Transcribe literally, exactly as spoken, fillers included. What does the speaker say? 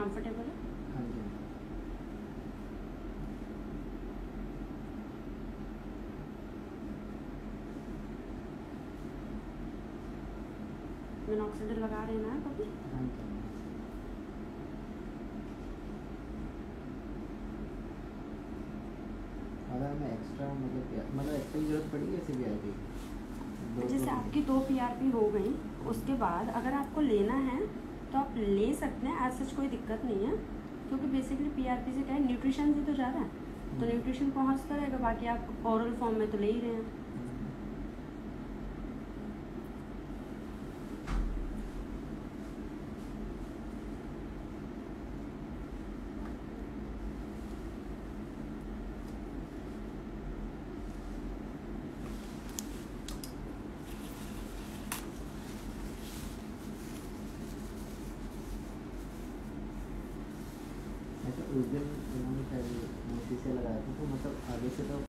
Comfortable है? हाँ जी। Minoxidil लगा रहे हैं ना कभी? हाँ जी। अगर मैं एक्स्ट्रा मतलब मतलब एक्स्ट्रा की जरूरत पड़ेगी ऐसे भी आएगी? जैसे आपकी दो पीआरपी हो गई, उसके बाद अगर आपको लेना है तो आप ले सकते हैं, आज सच कोई दिक्कत नहीं है, क्योंकि बेसिकली पीआरपी से क्या है, न्यूट्रिशन से तो जा रहा है, तो न्यूट्रिशन पहुंचता रहेगा, बाकी आप ओरल फॉर्म में तो ले ही रहे हैं। उस दिन उन्होंने क्या शीशे लगाए थे तो मतलब आगे से तो